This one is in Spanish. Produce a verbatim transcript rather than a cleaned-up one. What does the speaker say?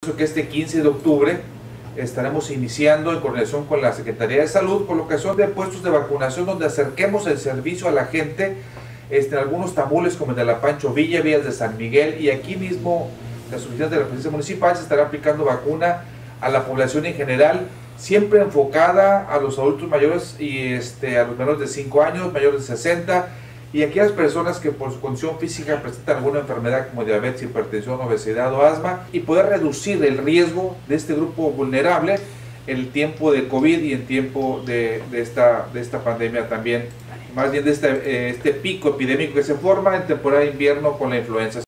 Que este quince de octubre estaremos iniciando en coordinación con la Secretaría de Salud colocación de puestos de vacunación donde acerquemos el servicio a la gente este, en algunos tabules como el de la Pancho Villa, Vías de San Miguel, y aquí mismo las oficinas de la Presidencia Municipal se estará aplicando vacuna a la población en general, siempre enfocada a los adultos mayores y este, a los menores de cinco años, mayores de sesenta, y aquellas personas que por su condición física presentan alguna enfermedad como diabetes, hipertensión, obesidad o asma, y poder reducir el riesgo de este grupo vulnerable en el tiempo de COVID y en tiempo de, de, esta, de esta pandemia también, más bien de este, este pico epidémico que se forma en temporada de invierno con la influenza.